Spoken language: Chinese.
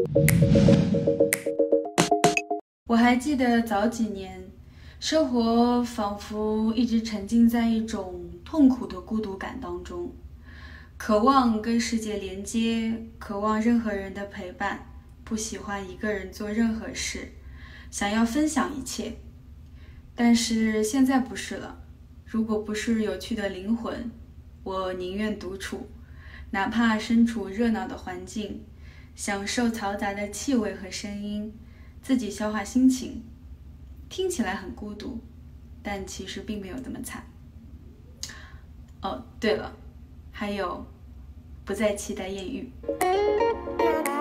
我还记得早几年，生活仿佛一直沉浸在一种痛苦的孤独感当中，渴望跟世界连接，渴望任何人的陪伴，不喜欢一个人做任何事，想要分享一切。但是现在不是了，如果不是有趣的灵魂，我宁愿独处，哪怕身处热闹的环境，享受嘈杂的气味和声音，自己消化心情。听起来很孤独，但其实并没有那么惨。哦，对了，还有不再期待艳遇。